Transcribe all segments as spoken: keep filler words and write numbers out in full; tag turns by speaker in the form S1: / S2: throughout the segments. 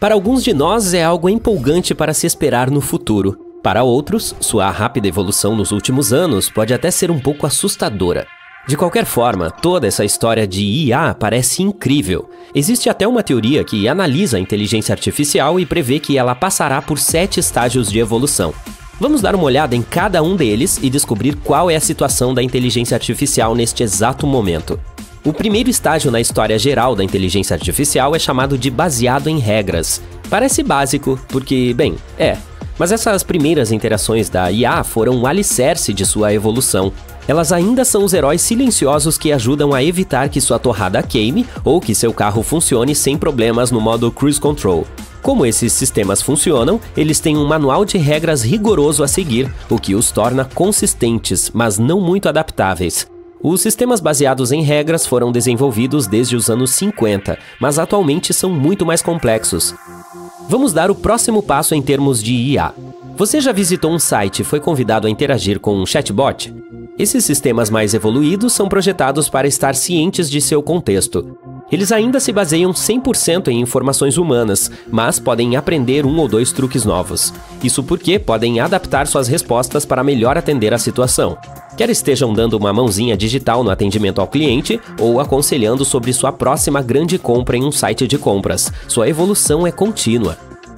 S1: Para alguns de nós é algo empolgante para se esperar no futuro. Para outros, sua rápida evolução nos últimos anos pode até ser um pouco assustadora. De qualquer forma, toda essa história de I A parece incrível. Existe até uma teoria que analisa a inteligência artificial e prevê que ela passará por sete estágios de evolução. Vamos dar uma olhada em cada um deles e descobrir qual é a situação da inteligência artificial neste exato momento. O primeiro estágio na história geral da inteligência artificial é chamado de baseado em regras. Parece básico, porque, bem, é. Mas essas primeiras interações da I A foram o alicerce de sua evolução. Elas ainda são os heróis silenciosos que ajudam a evitar que sua torrada queime ou que seu carro funcione sem problemas no modo Cruise Control. Como esses sistemas funcionam, eles têm um manual de regras rigoroso a seguir, o que os torna consistentes, mas não muito adaptáveis. Os sistemas baseados em regras foram desenvolvidos desde os anos cinquenta, mas atualmente são muito mais complexos. Vamos dar o próximo passo em termos de I A. Você já visitou um site e foi convidado a interagir com um chatbot? Esses sistemas mais evoluídos são projetados para estar cientes de seu contexto. Eles ainda se baseiam cem por cento em informações humanas, mas podem aprender um ou dois truques novos. Isso porque podem adaptar suas respostas para melhor atender a situação. Quer estejam dando uma mãozinha digital no atendimento ao cliente ou aconselhando sobre sua próxima grande compra em um site de compras, sua evolução é contínua.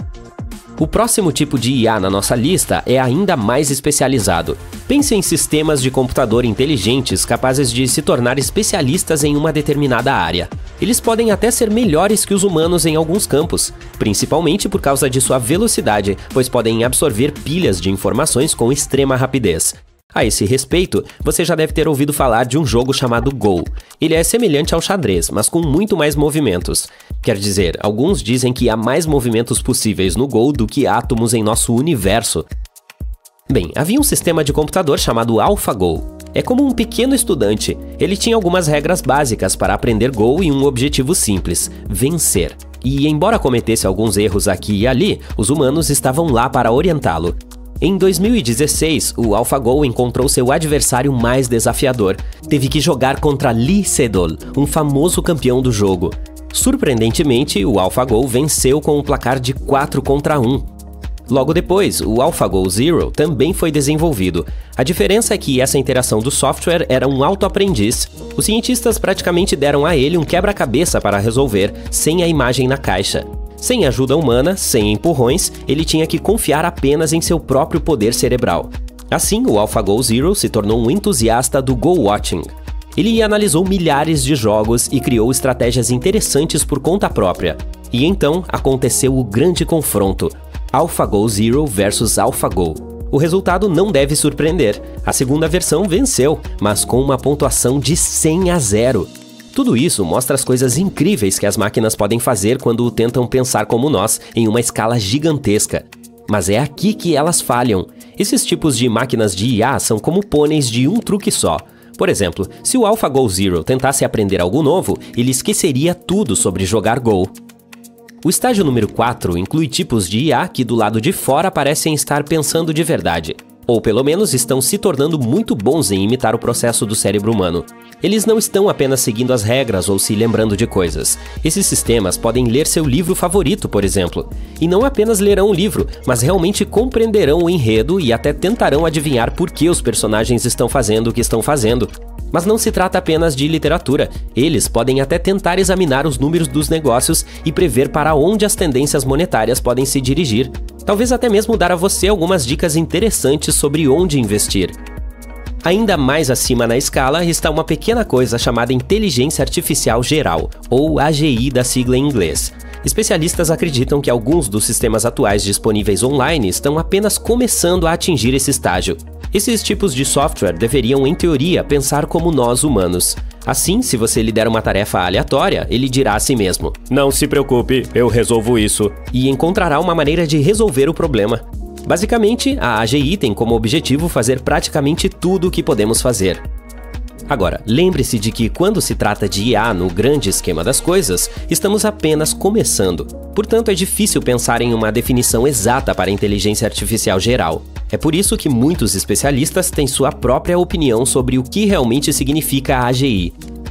S1: O próximo tipo de I A na nossa lista é ainda mais especializado. Pense em sistemas de computador inteligentes capazes de se tornar especialistas em uma determinada área. Eles podem até ser melhores que os humanos em alguns campos, principalmente por causa de sua velocidade, pois podem absorver pilhas de informações com extrema rapidez. A esse respeito, você já deve ter ouvido falar de um jogo chamado Go. Ele é semelhante ao xadrez, mas com muito mais movimentos. Quer dizer, alguns dizem que há mais movimentos possíveis no Go do que átomos em nosso universo. Bem, havia um sistema de computador chamado AlphaGo. É como um pequeno estudante. Ele tinha algumas regras básicas para aprender Go e um objetivo simples: vencer. E embora cometesse alguns erros aqui e ali, os humanos estavam lá para orientá-lo. Em dois mil e dezesseis, o AlphaGo encontrou seu adversário mais desafiador. Teve que jogar contra Lee Sedol, um famoso campeão do jogo. Surpreendentemente, o AlphaGo venceu com um placar de quatro contra um. Logo depois, o AlphaGo Zero também foi desenvolvido. A diferença é que essa interação do software era um auto-aprendiz. Os cientistas praticamente deram a ele um quebra-cabeça para resolver, sem a imagem na caixa. Sem ajuda humana, sem empurrões, ele tinha que confiar apenas em seu próprio poder cerebral. Assim, o AlphaGo Zero se tornou um entusiasta do Go Watching. Ele analisou milhares de jogos e criou estratégias interessantes por conta própria. E então aconteceu o grande confronto: AlphaGo Zero versus AlphaGo. O resultado não deve surpreender. A segunda versão venceu, mas com uma pontuação de cem a zero. Tudo isso mostra as coisas incríveis que as máquinas podem fazer quando tentam pensar como nós, em uma escala gigantesca. Mas é aqui que elas falham. Esses tipos de máquinas de I A são como pôneis de um truque só. Por exemplo, se o AlphaGo Zero tentasse aprender algo novo, ele esqueceria tudo sobre jogar Go. O estágio número quatro inclui tipos de I A que do lado de fora parecem estar pensando de verdade. Ou pelo menos estão se tornando muito bons em imitar o processo do cérebro humano. Eles não estão apenas seguindo as regras ou se lembrando de coisas. Esses sistemas podem ler seu livro favorito, por exemplo. E não apenas lerão o livro, mas realmente compreenderão o enredo e até tentarão adivinhar por que os personagens estão fazendo o que estão fazendo. Mas não se trata apenas de literatura. Eles podem até tentar examinar os números dos negócios e prever para onde as tendências monetárias podem se dirigir. Talvez até mesmo dar a você algumas dicas interessantes sobre onde investir. Ainda mais acima na escala está uma pequena coisa chamada Inteligência Artificial Geral, ou A G I da sigla em inglês. Especialistas acreditam que alguns dos sistemas atuais disponíveis online estão apenas começando a atingir esse estágio. Esses tipos de software deveriam, em teoria, pensar como nós humanos. Assim, se você lhe der uma tarefa aleatória, ele dirá a si mesmo: "Não se preocupe, eu resolvo isso", e encontrará uma maneira de resolver o problema. Basicamente, a A G I tem como objetivo fazer praticamente tudo o que podemos fazer. Agora, lembre-se de que quando se trata de I A no grande esquema das coisas, estamos apenas começando. Portanto, é difícil pensar em uma definição exata para a inteligência artificial geral. É por isso que muitos especialistas têm sua própria opinião sobre o que realmente significa a A G I.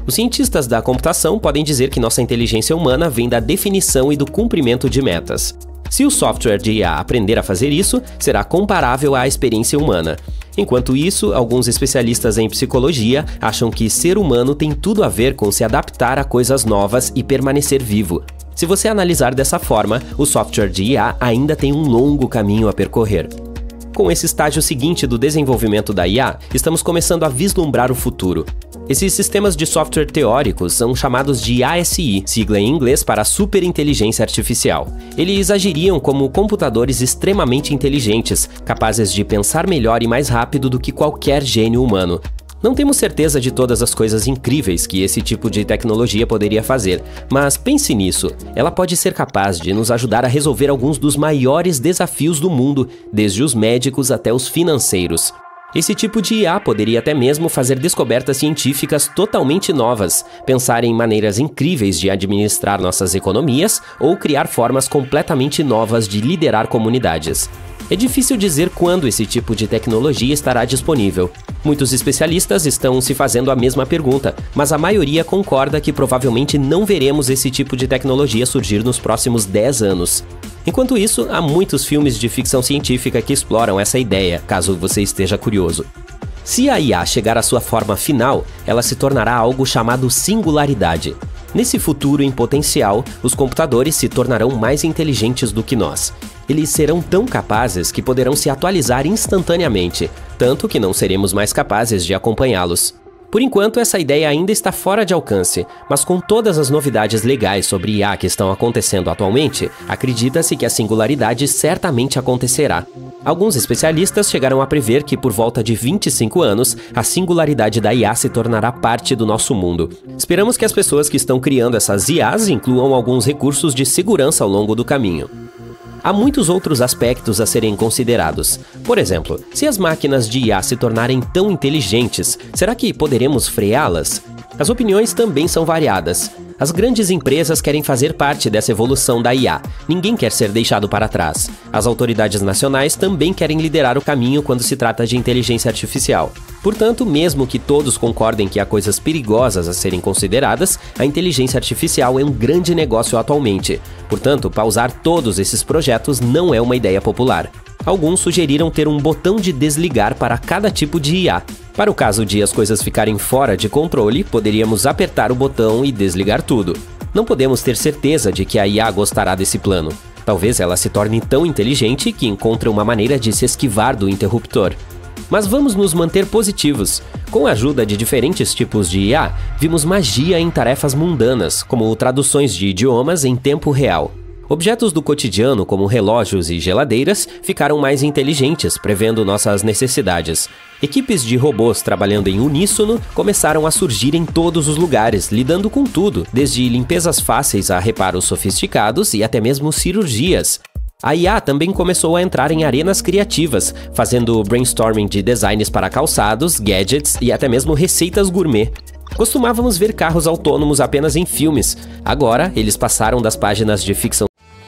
S1: Os cientistas da computação podem dizer que nossa inteligência humana vem da definição e do cumprimento de metas. Se o software de I A aprender a fazer isso, será comparável à experiência humana. Enquanto isso, alguns especialistas em psicologia acham que ser humano tem tudo a ver com se adaptar a coisas novas e permanecer vivo. Se você analisar dessa forma, o software de I A ainda tem um longo caminho a percorrer. Com esse estágio seguinte do desenvolvimento da I A, estamos começando a vislumbrar o futuro. Esses sistemas de software teóricos são chamados de A S I, sigla em inglês para Superinteligência Artificial. Eles agiriam como computadores extremamente inteligentes, capazes de pensar melhor e mais rápido do que qualquer gênio humano. Não temos certeza de todas as coisas incríveis que esse tipo de tecnologia poderia fazer, mas pense nisso, ela pode ser capaz de nos ajudar a resolver alguns dos maiores desafios do mundo, desde os médicos até os financeiros. Esse tipo de I A poderia até mesmo fazer descobertas científicas totalmente novas, pensar em maneiras incríveis de administrar nossas economias ou criar formas completamente novas de liderar comunidades. É difícil dizer quando esse tipo de tecnologia estará disponível. Muitos especialistas estão se fazendo a mesma pergunta, mas a maioria concorda que provavelmente não veremos esse tipo de tecnologia surgir nos próximos dez anos. Enquanto isso, há muitos filmes de ficção científica que exploram essa ideia, caso você esteja curioso. Se a I A chegar à sua forma final, ela se tornará algo chamado singularidade. Nesse futuro em potencial, os computadores se tornarão mais inteligentes do que nós. Eles serão tão capazes que poderão se atualizar instantaneamente, tanto que não seremos mais capazes de acompanhá-los. Por enquanto, essa ideia ainda está fora de alcance, mas com todas as novidades legais sobre I A que estão acontecendo atualmente, acredita-se que a singularidade certamente acontecerá. Alguns especialistas chegaram a prever que por volta de vinte e cinco anos, a singularidade da I A se tornará parte do nosso mundo. Esperamos que as pessoas que estão criando essas I As incluam alguns recursos de segurança ao longo do caminho. Há muitos outros aspectos a serem considerados. Por exemplo, se as máquinas de I A se tornarem tão inteligentes, será que poderemos freá-las? As opiniões também são variadas. As grandes empresas querem fazer parte dessa evolução da I A. Ninguém quer ser deixado para trás. As autoridades nacionais também querem liderar o caminho quando se trata de inteligência artificial. Portanto, mesmo que todos concordem que há coisas perigosas a serem consideradas, a inteligência artificial é um grande negócio atualmente. Portanto, pausar todos esses projetos não é uma ideia popular. Alguns sugeriram ter um botão de desligar para cada tipo de I A. Para o caso de as coisas ficarem fora de controle, poderíamos apertar o botão e desligar tudo. Não podemos ter certeza de que a I A gostará desse plano. Talvez ela se torne tão inteligente que encontre uma maneira de se esquivar do interruptor. Mas vamos nos manter positivos. Com a ajuda de diferentes tipos de I A, vimos magia em tarefas mundanas, como traduções de idiomas em tempo real. Objetos do cotidiano, como relógios e geladeiras, ficaram mais inteligentes, prevendo nossas necessidades. Equipes de robôs trabalhando em uníssono começaram a surgir em todos os lugares, lidando com tudo, desde limpezas fáceis a reparos sofisticados e até mesmo cirurgias. A I A também começou a entrar em arenas criativas, fazendo brainstorming de designs para calçados, gadgets e até mesmo receitas gourmet. Costumávamos ver carros autônomos apenas em filmes. Agora, eles passaram das páginas de ficção.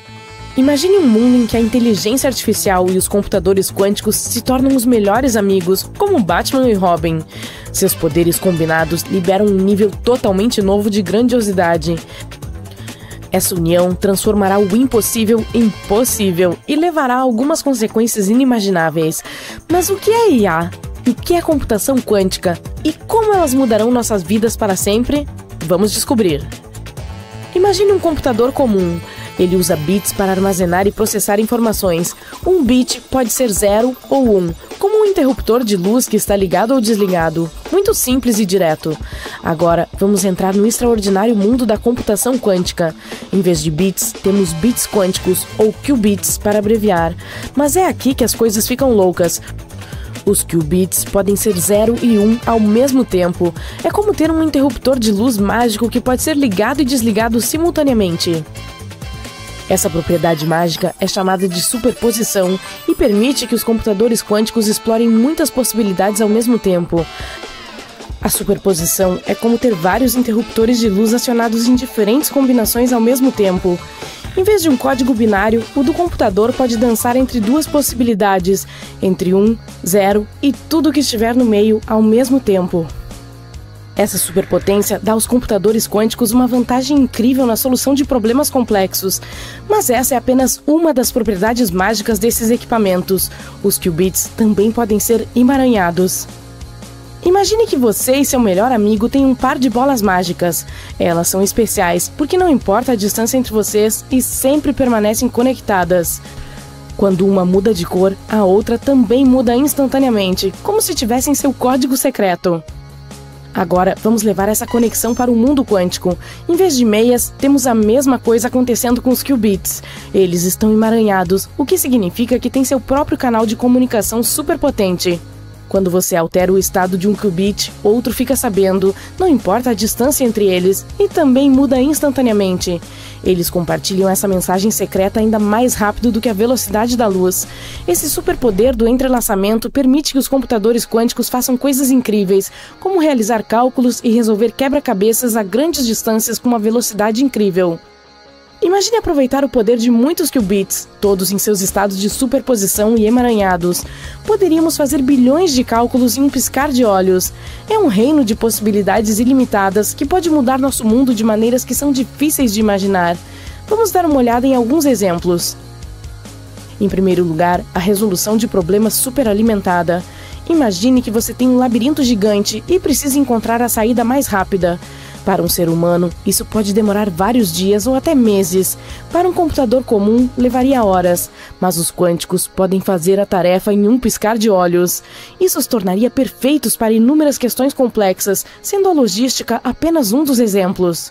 S2: Imagine um mundo em que a inteligência artificial e os computadores quânticos se tornam os melhores amigos, como Batman e Robin. Seus poderes combinados liberam um nível totalmente novo de grandiosidade. Essa união transformará o impossível em possível e levará a algumas consequências inimagináveis. Mas o que é I A? O que é computação quântica? E como elas mudarão nossas vidas para sempre? Vamos descobrir. Imagine um computador comum. Ele usa bits para armazenar e processar informações. Um bit pode ser zero ou um, como um interruptor de luz que está ligado ou desligado. Muito simples e direto. Agora, vamos entrar no extraordinário mundo da computação quântica. Em vez de bits, temos bits quânticos, ou qubits para abreviar. Mas é aqui que as coisas ficam loucas. Os qubits podem ser zero e um ao mesmo tempo. É como ter um interruptor de luz mágico que pode ser ligado e desligado simultaneamente. Essa propriedade mágica é chamada de superposição e permite que os computadores quânticos explorem muitas possibilidades ao mesmo tempo. A superposição é como ter vários interruptores de luz acionados em diferentes combinações ao mesmo tempo. Em vez de um código binário, o do computador pode dançar entre duas possibilidades, entre um, zero e tudo que estiver no meio ao mesmo tempo. Essa superpotência dá aos computadores quânticos uma vantagem incrível na solução de problemas complexos. Mas essa é apenas uma das propriedades mágicas desses equipamentos. Os qubits também podem ser emaranhados. Imagine que você e seu melhor amigo têm um par de bolas mágicas. Elas são especiais porque não importa a distância entre vocês e sempre permanecem conectadas. Quando uma muda de cor, a outra também muda instantaneamente, como se tivessem seu código secreto. Agora, vamos levar essa conexão para o mundo quântico. Em vez de meias, temos a mesma coisa acontecendo com os qubits. Eles estão emaranhados, o que significa que tem seu próprio canal de comunicação superpotente. Quando você altera o estado de um qubit, outro fica sabendo, não importa a distância entre eles, e também muda instantaneamente. Eles compartilham essa mensagem secreta ainda mais rápido do que a velocidade da luz. Esse superpoder do entrelaçamento permite que os computadores quânticos façam coisas incríveis, como realizar cálculos e resolver quebra-cabeças a grandes distâncias com uma velocidade incrível. Imagine aproveitar o poder de muitos qubits, todos em seus estados de superposição e emaranhados. Poderíamos fazer bilhões de cálculos em um piscar de olhos. É um reino de possibilidades ilimitadas que pode mudar nosso mundo de maneiras que são difíceis de imaginar. Vamos dar uma olhada em alguns exemplos. Em primeiro lugar, a resolução de problemas superalimentada. Imagine que você tem um labirinto gigante e precisa encontrar a saída mais rápida. Para um ser humano, isso pode demorar vários dias ou até meses. Para um computador comum, levaria horas. Mas os quânticos podem fazer a tarefa em um piscar de olhos. Isso os tornaria perfeitos para inúmeras questões complexas, sendo a logística apenas um dos exemplos.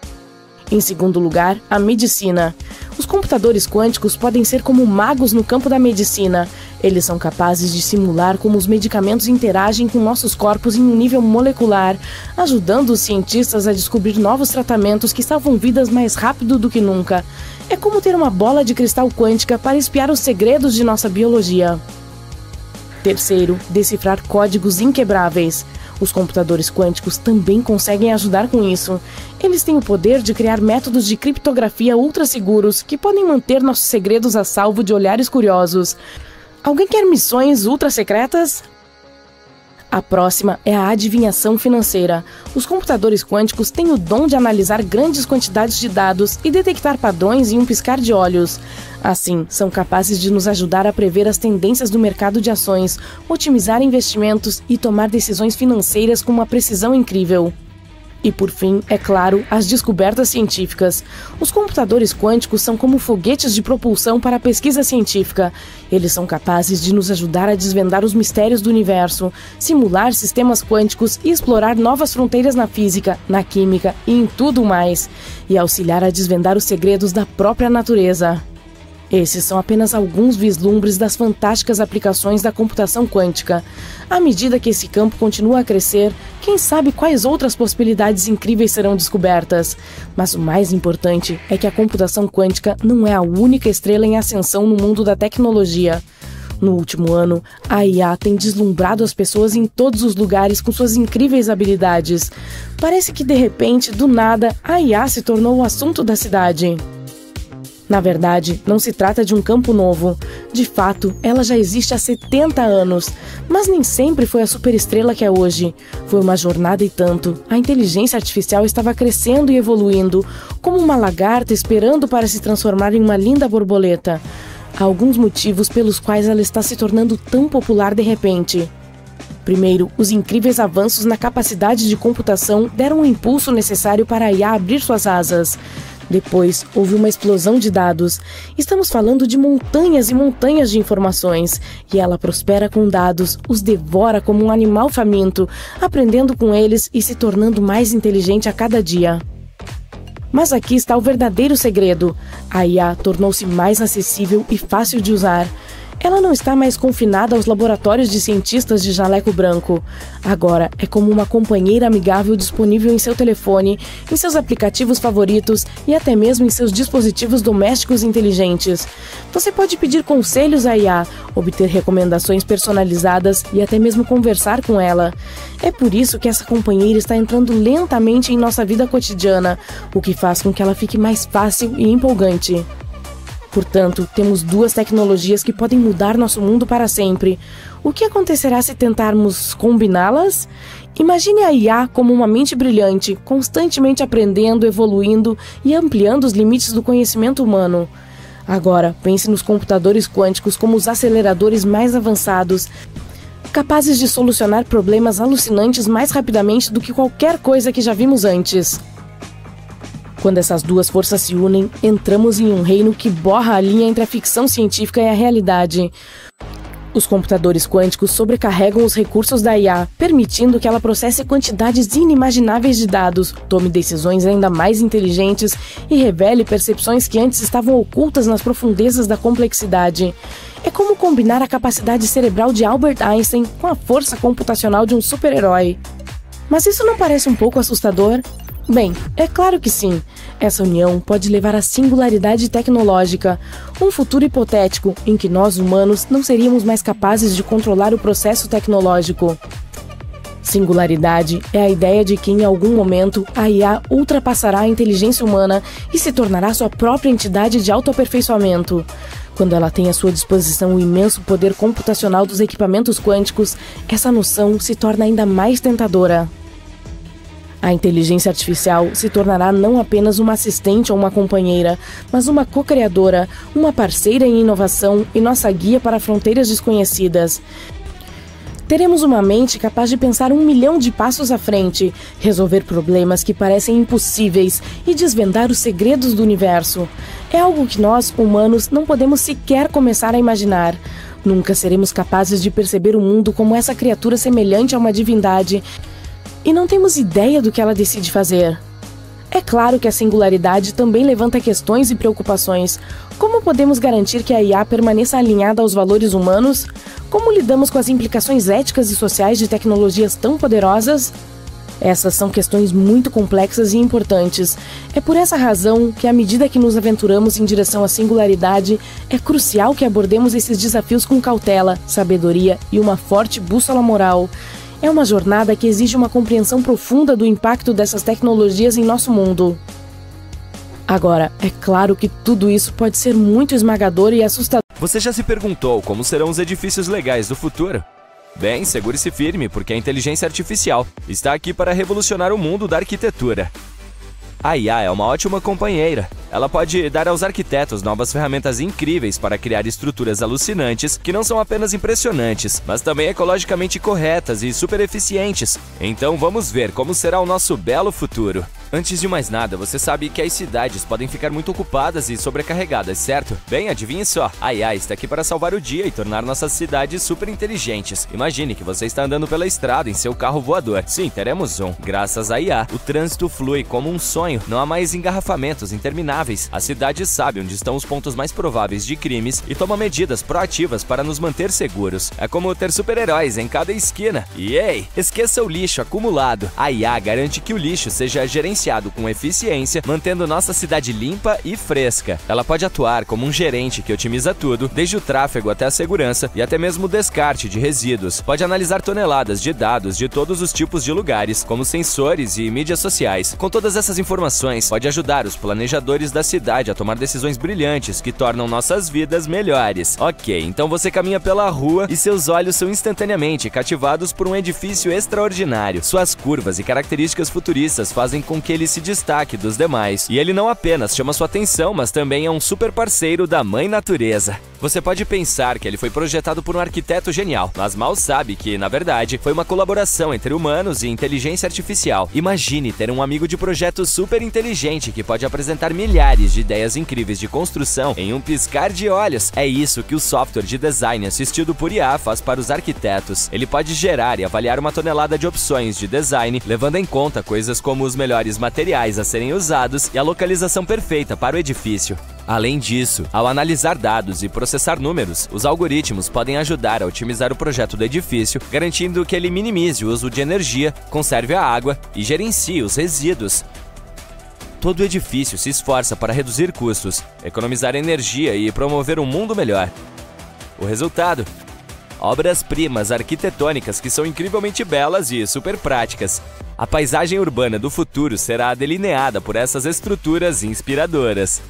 S2: Em segundo lugar, a medicina. Os computadores quânticos podem ser como magos no campo da medicina. Eles são capazes de simular como os medicamentos interagem com nossos corpos em um nível molecular, ajudando os cientistas a descobrir novos tratamentos que salvam vidas mais rápido do que nunca. É como ter uma bola de cristal quântica para espiar os segredos de nossa biologia. Terceiro, decifrar códigos inquebráveis. Os computadores quânticos também conseguem ajudar com isso. Eles têm o poder de criar métodos de criptografia ultra seguros que podem manter nossos segredos a salvo de olhares curiosos. Alguém quer missões ultra secretas? A próxima é a adivinhação financeira. Os computadores quânticos têm o dom de analisar grandes quantidades de dados e detectar padrões em um piscar de olhos. Assim, são capazes de nos ajudar a prever as tendências do mercado de ações, otimizar investimentos e tomar decisões financeiras com uma precisão incrível. E por fim, é claro, as descobertas científicas. Os computadores quânticos são como foguetes de propulsão para a pesquisa científica. Eles são capazes de nos ajudar a desvendar os mistérios do universo, simular sistemas quânticos e explorar novas fronteiras na física, na química e em tudo mais, e auxiliar a desvendar os segredos da própria natureza. Esses são apenas alguns vislumbres das fantásticas aplicações da computação quântica. À medida que esse campo continua a crescer, quem sabe quais outras possibilidades incríveis serão descobertas. Mas o mais importante é que a computação quântica não é a única estrela em ascensão no mundo da tecnologia. No último ano, a I A tem deslumbrado as pessoas em todos os lugares com suas incríveis habilidades. Parece que, de repente, do nada, a I A se tornou o assunto da cidade. Na verdade, não se trata de um campo novo. De fato, ela já existe há setenta anos, mas nem sempre foi a superestrela que é hoje. Foi uma jornada e tanto. A inteligência artificial estava crescendo e evoluindo, como uma lagarta esperando para se transformar em uma linda borboleta. Há alguns motivos pelos quais ela está se tornando tão popular de repente. Primeiro, os incríveis avanços na capacidade de computação deram o impulso necessário para a I A abrir suas asas. Depois, houve uma explosão de dados. Estamos falando de montanhas e montanhas de informações. E ela prospera com dados, os devora como um animal faminto, aprendendo com eles e se tornando mais inteligente a cada dia. Mas aqui está o verdadeiro segredo. A I A tornou-se mais acessível e fácil de usar. Ela não está mais confinada aos laboratórios de cientistas de jaleco branco. Agora é como uma companheira amigável disponível em seu telefone, em seus aplicativos favoritos e até mesmo em seus dispositivos domésticos inteligentes. Você pode pedir conselhos à I A, obter recomendações personalizadas e até mesmo conversar com ela. É por isso que essa companheira está entrando lentamente em nossa vida cotidiana, o que faz com que ela fique mais fácil e empolgante. Portanto, temos duas tecnologias que podem mudar nosso mundo para sempre. O que acontecerá se tentarmos combiná-las? Imagine a I A como uma mente brilhante, constantemente aprendendo, evoluindo e ampliando os limites do conhecimento humano. Agora, pense nos computadores quânticos como os aceleradores mais avançados, capazes de solucionar problemas alucinantes mais rapidamente do que qualquer coisa que já vimos antes. Quando essas duas forças se unem, entramos em um reino que borra a linha entre a ficção científica e a realidade. Os computadores quânticos sobrecarregam os recursos da I A, permitindo que ela processe quantidades inimagináveis de dados, tome decisões ainda mais inteligentes e revele percepções que antes estavam ocultas nas profundezas da complexidade. É como combinar a capacidade cerebral de Albert Einstein com a força computacional de um super-herói. Mas isso não parece um pouco assustador? Bem, é claro que sim. Essa união pode levar à singularidade tecnológica, um futuro hipotético em que nós, humanos, não seríamos mais capazes de controlar o processo tecnológico. Singularidade é a ideia de que, em algum momento, a I A ultrapassará a inteligência humana e se tornará sua própria entidade de autoaperfeiçoamento. Quando ela tem à sua disposição o imenso poder computacional dos equipamentos quânticos, essa noção se torna ainda mais tentadora. A inteligência artificial se tornará não apenas uma assistente ou uma companheira, mas uma co-criadora, uma parceira em inovação e nossa guia para fronteiras desconhecidas. Teremos uma mente capaz de pensar um milhão de passos à frente, resolver problemas que parecem impossíveis e desvendar os segredos do universo. É algo que nós, humanos, não podemos sequer começar a imaginar. Nunca seremos capazes de perceber o mundo como essa criatura semelhante a uma divindade, e não temos ideia do que ela decide fazer. É claro que a singularidade também levanta questões e preocupações. Como podemos garantir que a I A permaneça alinhada aos valores humanos? Como lidamos com as implicações éticas e sociais de tecnologias tão poderosas? Essas são questões muito complexas e importantes. É por essa razão que, à medida que nos aventuramos em direção à singularidade, é crucial que abordemos esses desafios com cautela, sabedoria e uma forte bússola moral. É uma jornada que exige uma compreensão profunda do impacto dessas tecnologias em nosso mundo. Agora, é claro que tudo isso pode ser muito esmagador e assustador.
S3: Você já se perguntou como serão os edifícios legais do futuro? Bem, segure-se firme, porque a inteligência artificial está aqui para revolucionar o mundo da arquitetura. A I A é uma ótima companheira. Ela pode dar aos arquitetos novas ferramentas incríveis para criar estruturas alucinantes que não são apenas impressionantes, mas também ecologicamente corretas e super eficientes. Então vamos ver como será o nosso belo futuro. Antes de mais nada, você sabe que as cidades podem ficar muito ocupadas e sobrecarregadas, certo? Bem, adivinhe só, a I A está aqui para salvar o dia e tornar nossas cidades super inteligentes. Imagine que você está andando pela estrada em seu carro voador. Sim, teremos um. Graças à I A, o trânsito flui como um sonho, não há mais engarrafamentos intermináveis. A cidade sabe onde estão os pontos mais prováveis de crimes e toma medidas proativas para nos manter seguros. É como ter super-heróis em cada esquina. E ei, esqueça o lixo acumulado. A I A garante que o lixo seja gerenciado com eficiência, mantendo nossa cidade limpa e fresca. Ela pode atuar como um gerente que otimiza tudo, desde o tráfego até a segurança e até mesmo o descarte de resíduos. Pode analisar toneladas de dados de todos os tipos de lugares, como sensores e mídias sociais. Com todas essas informações, pode ajudar os planejadores da cidade a tomar decisões brilhantes que tornam nossas vidas melhores. Ok, então você caminha pela rua e seus olhos são instantaneamente cativados por um edifício extraordinário. Suas curvas e características futuristas fazem com que ele se destaque dos demais. E ele não apenas chama sua atenção, mas também é um super parceiro da Mãe Natureza. Você pode pensar que ele foi projetado por um arquiteto genial, mas mal sabe que, na verdade, foi uma colaboração entre humanos e inteligência artificial. Imagine ter um amigo de projeto super inteligente que pode apresentar milhares de ideias incríveis de construção em um piscar de olhos. É isso que o software de design assistido por I A faz para os arquitetos. Ele pode gerar e avaliar uma tonelada de opções de design, levando em conta coisas como os melhores materiais a serem usados e a localização perfeita para o edifício. Além disso, ao analisar dados e processar números, os algoritmos podem ajudar a otimizar o projeto do edifício, garantindo que ele minimize o uso de energia, conserve a água e gerencie os resíduos. Todo edifício se esforça para reduzir custos, economizar energia e promover um mundo melhor. O resultado? Obras-primas arquitetônicas que são incrivelmente belas e super práticas. A paisagem urbana do futuro será delineada por essas estruturas inspiradoras.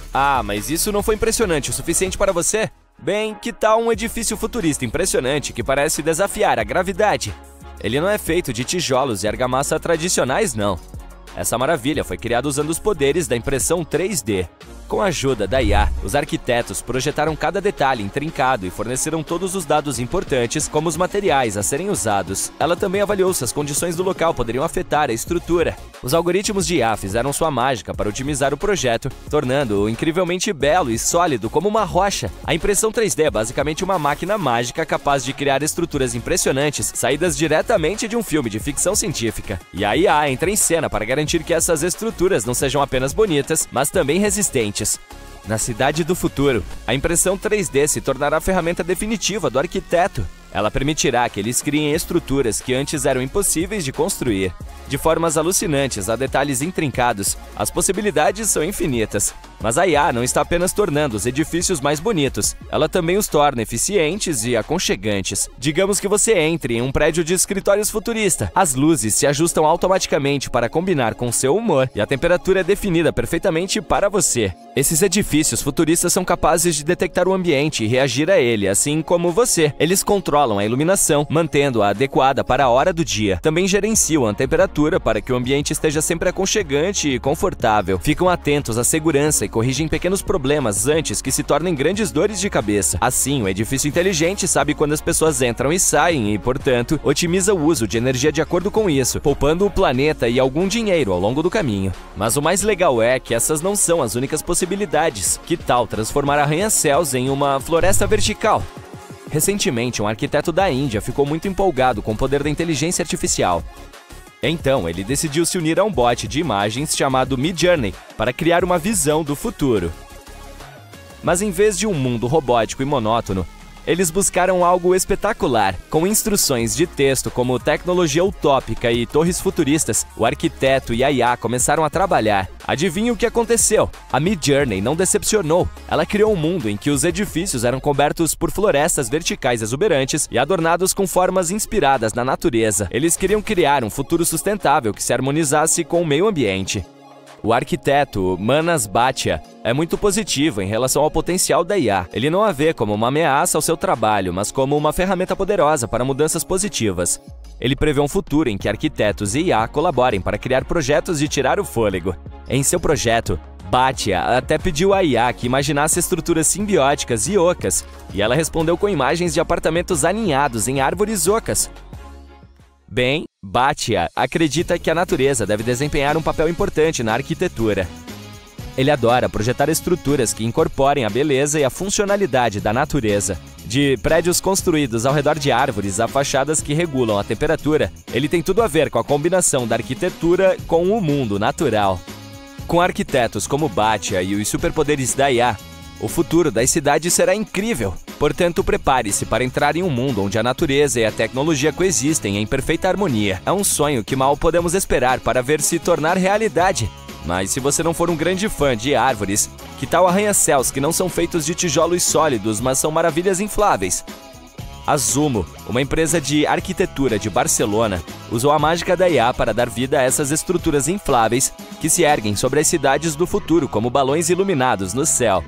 S3: Ah, mas isso não foi impressionante o suficiente para você? Bem, que tal um edifício futurista impressionante que parece desafiar a gravidade? Ele não é feito de tijolos e argamassa tradicionais, não. Essa maravilha foi criada usando os poderes da impressão três D. Com a ajuda da I A, os arquitetos projetaram cada detalhe intrincado e forneceram todos os dados importantes, como os materiais a serem usados. Ela também avaliou se as condições do local poderiam afetar a estrutura. Os algoritmos de I A fizeram sua mágica para otimizar o projeto, tornando-o incrivelmente belo e sólido como uma rocha. A impressão três D é basicamente uma máquina mágica capaz de criar estruturas impressionantes, saídas diretamente de um filme de ficção científica. E a I A entra em cena para garantir que essas estruturas não sejam apenas bonitas, mas também resistentes. Na cidade do futuro, a impressão três D se tornará a ferramenta definitiva do arquiteto. Ela permitirá que eles criem estruturas que antes eram impossíveis de construir. De formas alucinantes a detalhes intrincados, as possibilidades são infinitas. Mas a I A não está apenas tornando os edifícios mais bonitos, ela também os torna eficientes e aconchegantes. Digamos que você entre em um prédio de escritórios futurista. As luzes se ajustam automaticamente para combinar com seu humor e a temperatura é definida perfeitamente para você. Esses edifícios futuristas são capazes de detectar o ambiente e reagir a ele, assim como você. Eles controlam a iluminação, mantendo-a adequada para a hora do dia. Também gerenciam a temperatura para que o ambiente esteja sempre aconchegante e confortável. Ficam atentos à segurança e corrigem pequenos problemas antes que se tornem grandes dores de cabeça. Assim, o edifício inteligente sabe quando as pessoas entram e saem e, portanto, otimiza o uso de energia de acordo com isso, poupando o planeta e algum dinheiro ao longo do caminho. Mas o mais legal é que essas não são as únicas possibilidades. Que tal transformar arranha-céus em uma floresta vertical? Recentemente, um arquiteto da Índia ficou muito empolgado com o poder da inteligência artificial. Então, ele decidiu se unir a um bot de imagens chamado Midjourney para criar uma visão do futuro. Mas em vez de um mundo robótico e monótono, eles buscaram algo espetacular. Com instruções de texto como tecnologia utópica e torres futuristas, o arquiteto e a I A começaram a trabalhar. Adivinha o que aconteceu? A Midjourney não decepcionou. Ela criou um mundo em que os edifícios eram cobertos por florestas verticais exuberantes e adornados com formas inspiradas na natureza. Eles queriam criar um futuro sustentável que se harmonizasse com o meio ambiente. O arquiteto Manas Bhatia é muito positivo em relação ao potencial da I A. Ele não a vê como uma ameaça ao seu trabalho, mas como uma ferramenta poderosa para mudanças positivas. Ele prevê um futuro em que arquitetos e I A colaborem para criar projetos de tirar o fôlego. Em seu projeto, Bhatia até pediu à I A que imaginasse estruturas simbióticas e ocas, e ela respondeu com imagens de apartamentos aninhados em árvores ocas. Bem, Bhatia acredita que a natureza deve desempenhar um papel importante na arquitetura. Ele adora projetar estruturas que incorporem a beleza e a funcionalidade da natureza. De prédios construídos ao redor de árvores a fachadas que regulam a temperatura, ele tem tudo a ver com a combinação da arquitetura com o mundo natural. Com arquitetos como Bhatia e os superpoderes da I A, o futuro das cidades será incrível. Portanto, prepare-se para entrar em um mundo onde a natureza e a tecnologia coexistem em perfeita harmonia. É um sonho que mal podemos esperar para ver se tornar realidade. Mas se você não for um grande fã de árvores, que tal arranha-céus que não são feitos de tijolos sólidos, mas são maravilhas infláveis? A Zumo, uma empresa de arquitetura de Barcelona, usou a mágica da I A para dar vida a essas estruturas infláveis que se erguem sobre as cidades do futuro como balões iluminados no céu.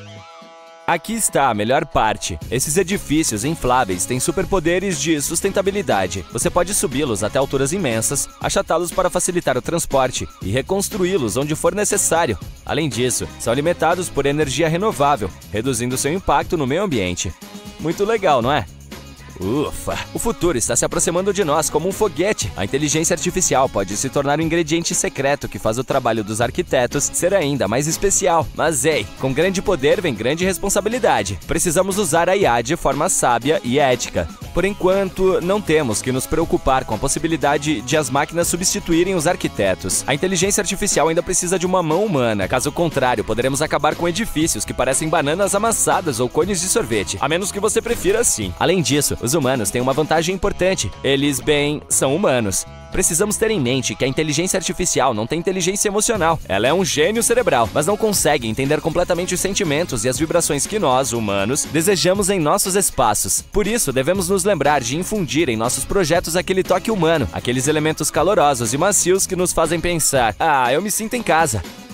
S3: Aqui está a melhor parte. Esses edifícios infláveis têm superpoderes de sustentabilidade. Você pode subi-los até alturas imensas, achatá-los para facilitar o transporte e reconstruí-los onde for necessário. Além disso, são alimentados por energia renovável, reduzindo seu impacto no meio ambiente. Muito legal, não é? Ufa! O futuro está se aproximando de nós como um foguete. A inteligência artificial pode se tornar um ingrediente secreto que faz o trabalho dos arquitetos ser ainda mais especial. Mas ei, com grande poder vem grande responsabilidade. Precisamos usar a I A de forma sábia e ética. Por enquanto, não temos que nos preocupar com a possibilidade de as máquinas substituírem os arquitetos. A inteligência artificial ainda precisa de uma mão humana. Caso contrário, poderemos acabar com edifícios que parecem bananas amassadas ou cones de sorvete, a menos que você prefira assim. Além disso, os humanos têm uma vantagem importante. Eles, bem, são humanos. Precisamos ter em mente que a inteligência artificial não tem inteligência emocional. Ela é um gênio cerebral, mas não consegue entender completamente os sentimentos e as vibrações que nós, humanos, desejamos em nossos espaços. Por isso, devemos nos lembrar de infundir em nossos projetos aquele toque humano, aqueles elementos calorosos e macios que nos fazem pensar: ah, eu me sinto em casa.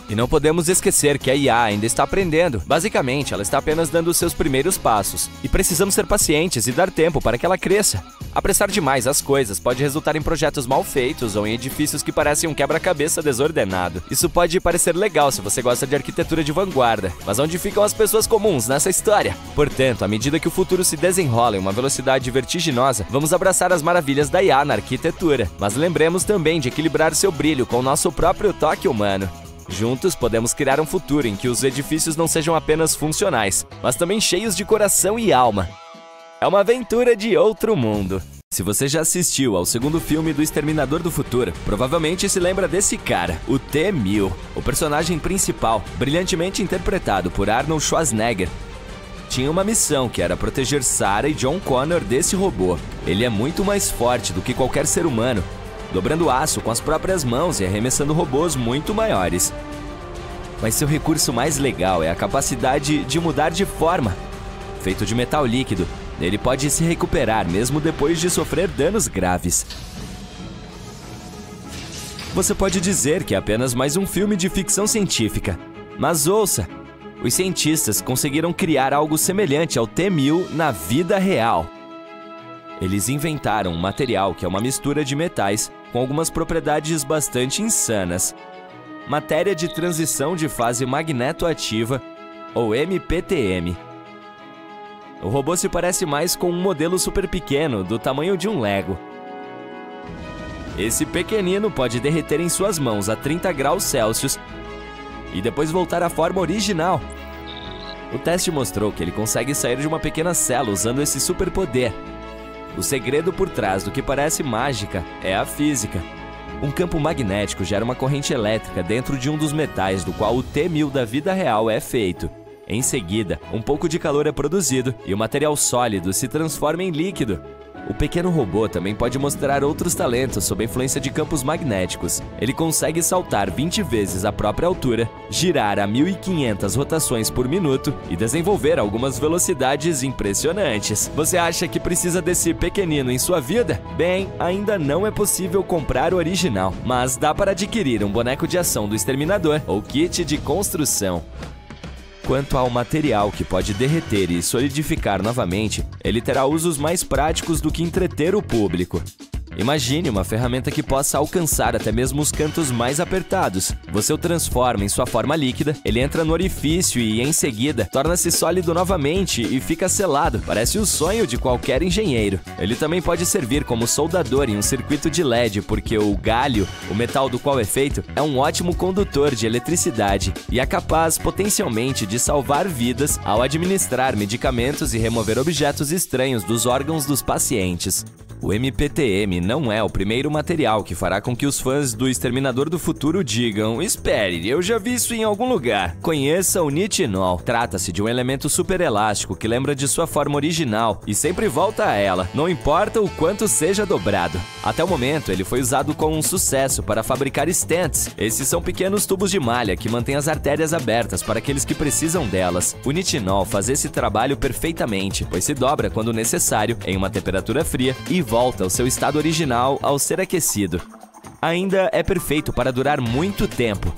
S3: E não podemos esquecer que a I A ainda está aprendendo. Basicamente, ela está apenas dando os seus primeiros passos. E precisamos ser pacientes e dar tempo para que ela cresça. Apressar demais as coisas pode resultar em projetos mal feitos ou em edifícios que parecem um quebra-cabeça desordenado. Isso pode parecer legal se você gosta de arquitetura de vanguarda, mas onde ficam as pessoas comuns nessa história? Portanto, à medida que o futuro se desenrola em uma velocidade vertiginosa, vamos abraçar as maravilhas da I A na arquitetura. Mas lembremos também de equilibrar seu brilho com o nosso próprio toque humano. Juntos, podemos criar um futuro em que os edifícios não sejam apenas funcionais, mas também cheios de coração e alma. É uma aventura de outro mundo. Se você já assistiu ao segundo filme do Exterminador do Futuro, provavelmente se lembra desse cara, o T mil. O personagem principal, brilhantemente interpretado por Arnold Schwarzenegger, tinha uma missão que era proteger Sarah e John Connor desse robô. Ele é muito mais forte do que qualquer ser humano, dobrando aço com as próprias mãos e arremessando robôs muito maiores. Mas seu recurso mais legal é a capacidade de mudar de forma. Feito de metal líquido, ele pode se recuperar mesmo depois de sofrer danos graves. Você pode dizer que é apenas mais um filme de ficção científica, mas ouça, os cientistas conseguiram criar algo semelhante ao T mil na vida real. Eles inventaram um material que é uma mistura de metais com algumas propriedades bastante insanas. Matéria de transição de fase magnetoativa, ou M P T M. O robô se parece mais com um modelo super pequeno, do tamanho de um Lego. Esse pequenino pode derreter em suas mãos a trinta graus Celsius e depois voltar à forma original. O teste mostrou que ele consegue sair de uma pequena célula usando esse superpoder. O segredo por trás do que parece mágica é a física. Um campo magnético gera uma corrente elétrica dentro de um dos metais do qual o T mil da vida real é feito. Em seguida, um pouco de calor é produzido e o material sólido se transforma em líquido. O pequeno robô também pode mostrar outros talentos sob a influência de campos magnéticos. Ele consegue saltar vinte vezes a própria altura, girar a mil e quinhentas rotações por minuto e desenvolver algumas velocidades impressionantes. Você acha que precisa desse pequenino em sua vida? Bem, ainda não é possível comprar o original, mas dá para adquirir um boneco de ação do Exterminador ou kit de construção. Quanto ao material que pode derreter e solidificar novamente, ele terá usos mais práticos do que entreter o público. Imagine uma ferramenta que possa alcançar até mesmo os cantos mais apertados. Você o transforma em sua forma líquida, ele entra no orifício e, em seguida, torna-se sólido novamente e fica selado. Parece o sonho de qualquer engenheiro. Ele também pode servir como soldador em um circuito de L E D, porque o galho, o metal do qual é feito, é um ótimo condutor de eletricidade e é capaz, potencialmente, de salvar vidas ao administrar medicamentos e remover objetos estranhos dos órgãos dos pacientes. O M P T M não é o primeiro material que fará com que os fãs do Exterminador do Futuro digam: espere, eu já vi isso em algum lugar. Conheça o nitinol. Trata-se de um elemento super elástico que lembra de sua forma original e sempre volta a ela, não importa o quanto seja dobrado. Até o momento, ele foi usado com um sucesso para fabricar stents. Esses são pequenos tubos de malha que mantêm as artérias abertas para aqueles que precisam delas. O nitinol faz esse trabalho perfeitamente, pois se dobra quando necessário em uma temperatura fria e volta ao seu estado original ao ser aquecido. Ainda é perfeito para durar muito tempo.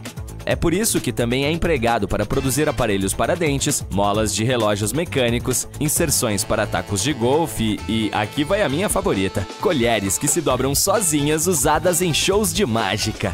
S3: É por isso que também é empregado para produzir aparelhos para dentes, molas de relógios mecânicos, inserções para tacos de golfe e, aqui vai a minha favorita, colheres que se dobram sozinhas usadas em shows de mágica.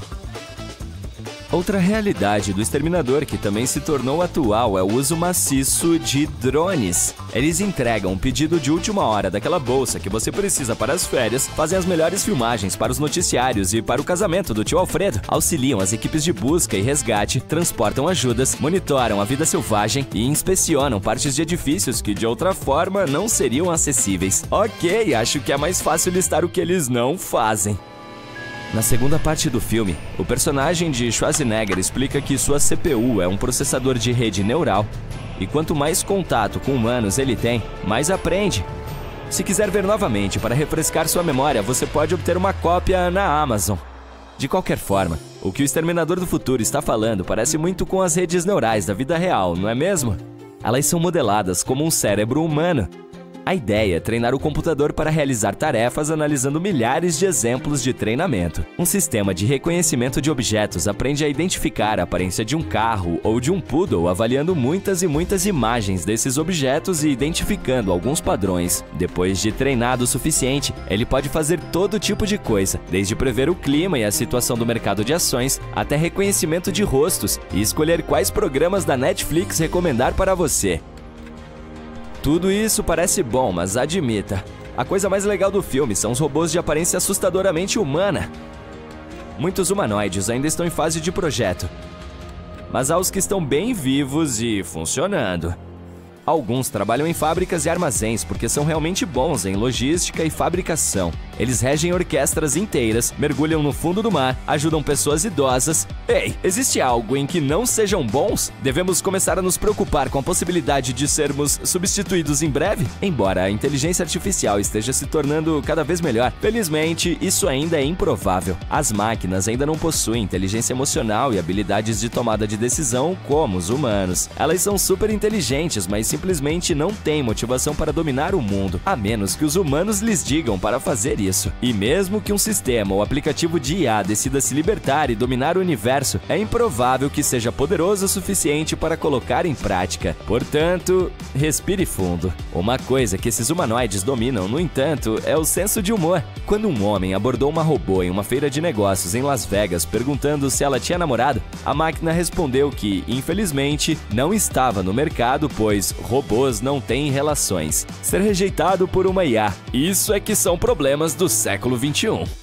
S3: Outra realidade do Exterminador que também se tornou atual é o uso maciço de drones. Eles entregam um pedido de última hora daquela bolsa que você precisa para as férias, fazem as melhores filmagens para os noticiários e para o casamento do tio Alfredo, auxiliam as equipes de busca e resgate, transportam ajudas, monitoram a vida selvagem e inspecionam partes de edifícios que de outra forma não seriam acessíveis. Ok, acho que é mais fácil listar o que eles não fazem. Na segunda parte do filme, o personagem de Schwarzenegger explica que sua C P U é um processador de rede neural e quanto mais contato com humanos ele tem, mais aprende. Se quiser ver novamente para refrescar sua memória, você pode obter uma cópia na Amazon. De qualquer forma, o que o Exterminador do Futuro está falando parece muito com as redes neurais da vida real, não é mesmo? Elas são modeladas como um cérebro humano. A ideia é treinar o computador para realizar tarefas analisando milhares de exemplos de treinamento. Um sistema de reconhecimento de objetos aprende a identificar a aparência de um carro ou de um poodle avaliando muitas e muitas imagens desses objetos e identificando alguns padrões. Depois de treinado o suficiente, ele pode fazer todo tipo de coisa, desde prever o clima e a situação do mercado de ações, até reconhecimento de rostos e escolher quais programas da Netflix recomendar para você. Tudo isso parece bom, mas admita, a coisa mais legal do filme são os robôs de aparência assustadoramente humana. Muitos humanoides ainda estão em fase de projeto, mas há os que estão bem vivos e funcionando. Alguns trabalham em fábricas e armazéns porque são realmente bons em logística e fabricação. Eles regem orquestras inteiras, mergulham no fundo do mar, ajudam pessoas idosas. Ei, existe algo em que não sejam bons? Devemos começar a nos preocupar com a possibilidade de sermos substituídos em breve? Embora a inteligência artificial esteja se tornando cada vez melhor, felizmente isso ainda é improvável. As máquinas ainda não possuem inteligência emocional e habilidades de tomada de decisão como os humanos. Elas são super inteligentes, mas simplesmente não têm motivação para dominar o mundo, a menos que os humanos lhes digam para fazer isso. E mesmo que um sistema ou aplicativo de I A decida se libertar e dominar o universo, é improvável que seja poderoso o suficiente para colocar em prática. Portanto, respire fundo. Uma coisa que esses humanoides dominam, no entanto, é o senso de humor. Quando um homem abordou uma robô em uma feira de negócios em Las Vegas perguntando se ela tinha namorado, a máquina respondeu que, infelizmente, não estava no mercado, pois robôs não têm relações. Ser rejeitado por uma I A. Isso é que são problemas do século vinte e um.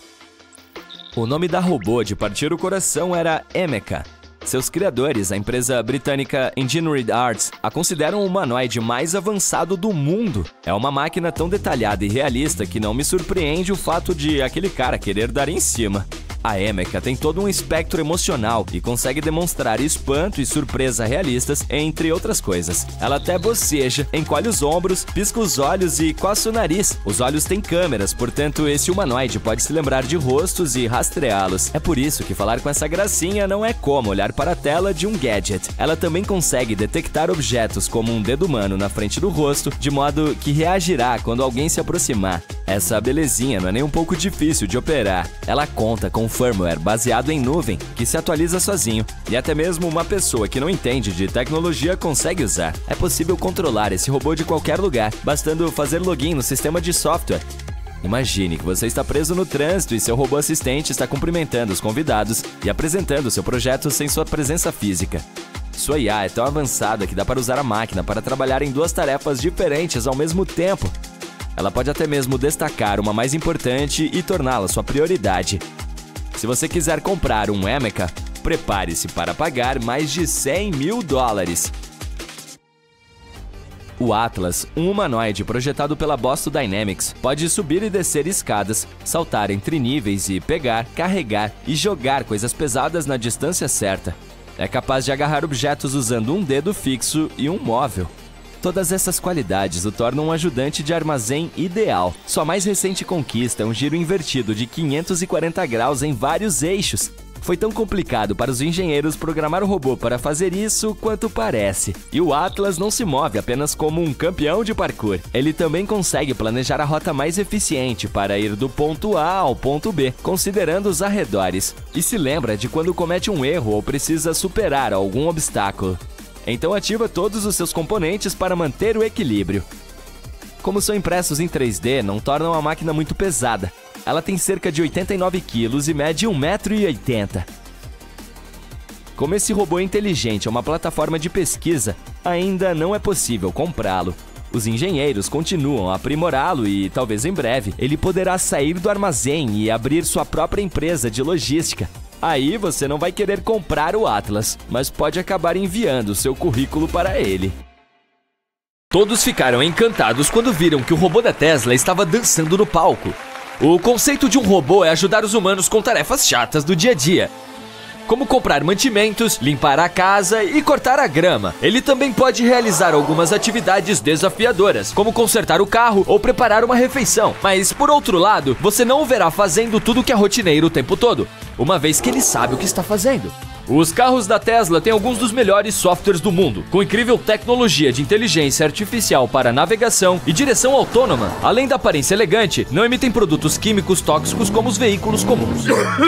S3: O nome da robô de partir o coração era Emeka. Seus criadores, a empresa britânica Engineered Arts, a consideram o humanoide mais avançado do mundo. É uma máquina tão detalhada e realista que não me surpreende o fato de aquele cara querer dar em cima. A Emeka tem todo um espectro emocional e consegue demonstrar espanto e surpresa realistas, entre outras coisas. Ela até boceja, encolhe os ombros, pisca os olhos e coça o nariz. Os olhos têm câmeras, portanto esse humanoide pode se lembrar de rostos e rastreá-los. É por isso que falar com essa gracinha não é como olhar para a tela de um gadget. Ela também consegue detectar objetos como um dedo humano na frente do rosto, de modo que reagirá quando alguém se aproximar. Essa belezinha não é nem um pouco difícil de operar. Ela conta com firmware baseado em nuvem, que se atualiza sozinho, e até mesmo uma pessoa que não entende de tecnologia consegue usar. É possível controlar esse robô de qualquer lugar, bastando fazer login no sistema de software. Imagine que você está preso no trânsito e seu robô assistente está cumprimentando os convidados e apresentando seu projeto sem sua presença física. Sua I A é tão avançada que dá para usar a máquina para trabalhar em duas tarefas diferentes ao mesmo tempo. Ela pode até mesmo destacar uma mais importante e torná-la sua prioridade. Se você quiser comprar um Emeka, prepare-se para pagar mais de cem mil dólares. O Atlas, um humanoide projetado pela Boston Dynamics, pode subir e descer escadas, saltar entre níveis e pegar, carregar e jogar coisas pesadas na distância certa. É capaz de agarrar objetos usando um dedo fixo e um móvel. Todas essas qualidades o tornam um ajudante de armazém ideal. Sua mais recente conquista é um giro invertido de quinhentos e quarenta graus em vários eixos. Foi tão complicado para os engenheiros programar o robô para fazer isso quanto parece. E o Atlas não se move apenas como um campeão de parkour. Ele também consegue planejar a rota mais eficiente para ir do ponto A ao ponto B, considerando os arredores. E se lembra de quando comete um erro ou precisa superar algum obstáculo. Então ativa todos os seus componentes para manter o equilíbrio. Como são impressos em três D, não tornam a máquina muito pesada. Ela tem cerca de oitenta e nove quilos e mede um metro e oitenta. Como esse robô inteligente é uma plataforma de pesquisa, ainda não é possível comprá-lo. Os engenheiros continuam a aprimorá-lo e, talvez em breve, ele poderá sair do armazém e abrir sua própria empresa de logística. Aí você não vai querer comprar o Atlas, mas pode acabar enviando seu currículo para ele. Todos ficaram encantados quando viram que o robô da Tesla estava dançando no palco. O conceito de um robô é ajudar os humanos com tarefas chatas do dia a dia, como comprar mantimentos, limpar a casa e cortar a grama. Ele também pode realizar algumas atividades desafiadoras, como consertar o carro ou preparar uma refeição. Mas, por outro lado, você não o verá fazendo tudo que é rotineiro o tempo todo, uma vez que ele sabe o que está fazendo. Os carros da Tesla têm alguns dos melhores softwares do mundo, com incrível tecnologia de inteligência artificial para navegação e direção autônoma. Além da aparência elegante, não emitem produtos químicos tóxicos como os veículos comuns.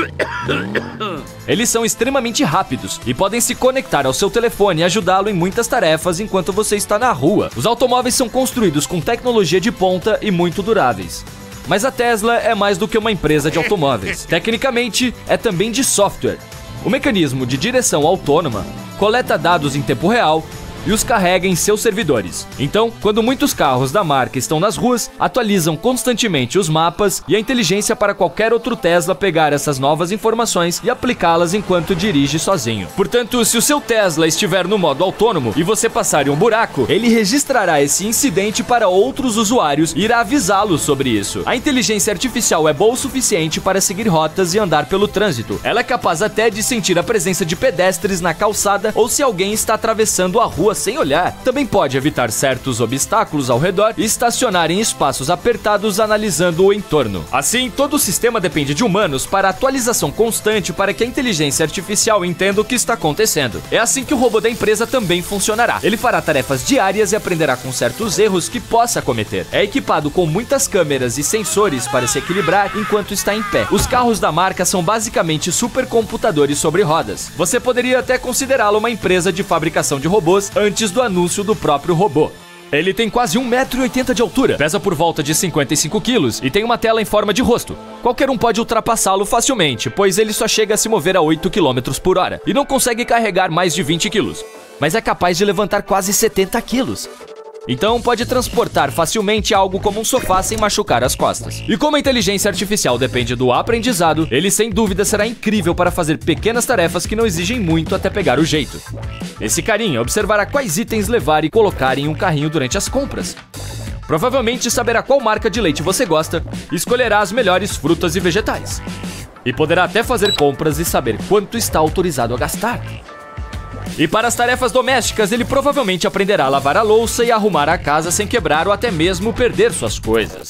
S3: Eles são extremamente rápidos e podem se conectar ao seu telefone e ajudá-lo em muitas tarefas enquanto você está na rua. Os automóveis são construídos com tecnologia de ponta e muito duráveis. Mas a Tesla é mais do que uma empresa de automóveis. Tecnicamente, é também de software. O mecanismo de direção autônoma coleta dados em tempo real e os carrega em seus servidores. Então, quando muitos carros da marca estão nas ruas, atualizam constantemente os mapas e a inteligência para qualquer outro Tesla pegar essas novas informações e aplicá-las enquanto dirige sozinho. Portanto, se o seu Tesla estiver no modo autônomo e você passar em um buraco, ele registrará esse incidente para outros usuários e irá avisá-los sobre isso. A inteligência artificial é boa o suficiente para seguir rotas e andar pelo trânsito. Ela é capaz até de sentir a presença de pedestres na calçada ou se alguém está atravessando a rua sem olhar. Também pode evitar certos obstáculos ao redor e estacionar em espaços apertados analisando o entorno. Assim, todo o sistema depende de humanos para atualização constante para que a inteligência artificial entenda o que está acontecendo. É assim que o robô da empresa também funcionará. Ele fará tarefas diárias e aprenderá com certos erros que possa cometer. É equipado com muitas câmeras e sensores para se equilibrar enquanto está em pé. Os carros da marca são basicamente supercomputadores sobre rodas. Você poderia até considerá-lo uma empresa de fabricação de robôs antes do anúncio do próprio robô. Ele tem quase um metro e oitenta de altura, pesa por volta de cinquenta e cinco quilos e tem uma tela em forma de rosto. Qualquer um pode ultrapassá-lo facilmente, pois ele só chega a se mover a oito quilômetros por hora e não consegue carregar mais de vinte quilos, mas é capaz de levantar quase setenta quilos. Então pode transportar facilmente algo como um sofá sem machucar as costas. E como a inteligência artificial depende do aprendizado, ele sem dúvida será incrível para fazer pequenas tarefas que não exigem muito até pegar o jeito. Esse carinha observará quais itens levar e colocar em um carrinho durante as compras. Provavelmente saberá qual marca de leite você gosta e escolherá as melhores frutas e vegetais. E poderá até fazer compras e saber quanto está autorizado a gastar. E para as tarefas domésticas, ele provavelmente aprenderá a lavar a louça e arrumar a casa sem quebrar ou até mesmo perder suas coisas.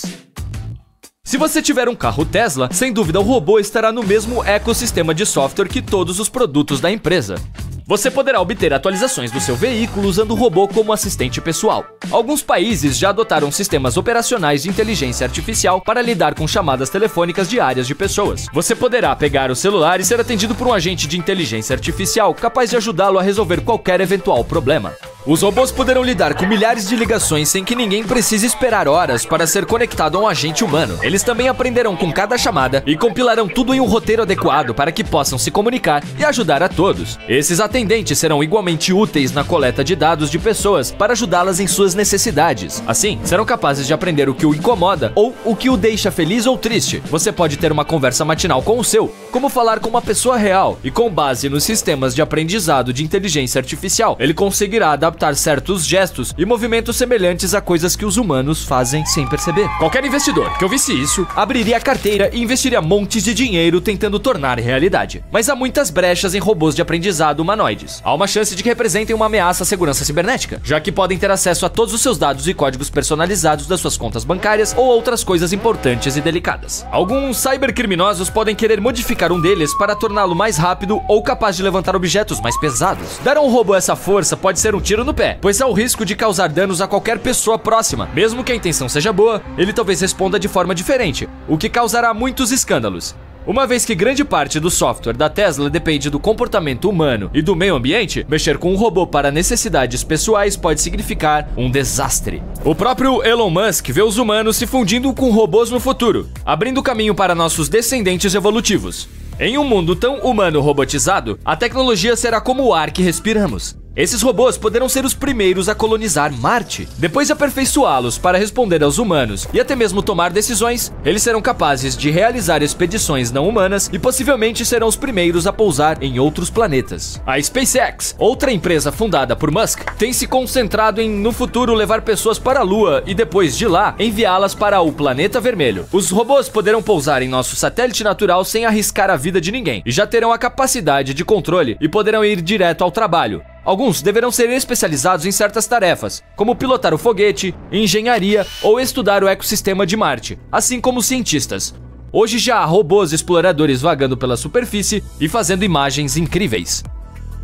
S3: Se você tiver um carro Tesla, sem dúvida o robô estará no mesmo ecossistema de software que todos os produtos da empresa. Você poderá obter atualizações do seu veículo usando o robô como assistente pessoal. Alguns países já adotaram sistemas operacionais de inteligência artificial para lidar com chamadas telefônicas diárias de pessoas. Você poderá pegar o celular e ser atendido por um agente de inteligência artificial capaz de ajudá-lo a resolver qualquer eventual problema. Os robôs poderão lidar com milhares de ligações sem que ninguém precise esperar horas para ser conectado a um agente humano. Eles também aprenderão com cada chamada e compilarão tudo em um roteiro adequado para que possam se comunicar e ajudar a todos. Esses atendentes serão igualmente úteis na coleta de dados de pessoas para ajudá-las em suas necessidades. Assim, serão capazes de aprender o que o incomoda ou o que o deixa feliz ou triste. Você pode ter uma conversa matinal com o seu, como falar com uma pessoa real, e com base nos sistemas de aprendizado de inteligência artificial, ele conseguirá adaptar certos gestos e movimentos semelhantes a coisas que os humanos fazem sem perceber. Qualquer investidor que ouvisse isso, abriria a carteira e investiria montes de dinheiro tentando tornar realidade. Mas há muitas brechas em robôs de aprendizado humanoides. Há uma chance de que representem uma ameaça à segurança cibernética, já que podem ter acesso a todos os seus dados e códigos personalizados das suas contas bancárias ou outras coisas importantes e delicadas. Alguns cybercriminosos podem querer modificar um deles para torná-lo mais rápido ou capaz de levantar objetos mais pesados. Dar a um robô essa força pode ser um tiro no pé, pois há o risco de causar danos a qualquer pessoa próxima. Mesmo que a intenção seja boa, ele talvez responda de forma diferente, o que causará muitos escândalos. Uma vez que grande parte do software da Tesla depende do comportamento humano e do meio ambiente, mexer com um robô para necessidades pessoais pode significar um desastre. O próprio Elon Musk vê os humanos se fundindo com robôs no futuro, abrindo caminho para nossos descendentes evolutivos. Em um mundo tão humano robotizado, a tecnologia será como o ar que respiramos. Esses robôs poderão ser os primeiros a colonizar Marte. Depois de aperfeiçoá-los para responder aos humanos e até mesmo tomar decisões, eles serão capazes de realizar expedições não humanas e possivelmente serão os primeiros a pousar em outros planetas. A SpaceX, outra empresa fundada por Musk, tem se concentrado em, no futuro, levar pessoas para a Lua e depois de lá, enviá-las para o planeta vermelho. Os robôs poderão pousar em nosso satélite natural sem arriscar a vida de ninguém e já terão a capacidade de controle e poderão ir direto ao trabalho. Alguns deverão ser especializados em certas tarefas, como pilotar o foguete, engenharia ou estudar o ecossistema de Marte, assim como cientistas. Hoje já há robôs exploradores vagando pela superfície e fazendo imagens incríveis.